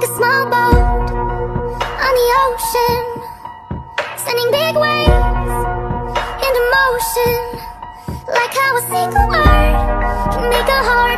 like a small boat on the ocean, sending big waves into motion. Like how a single word can make a heart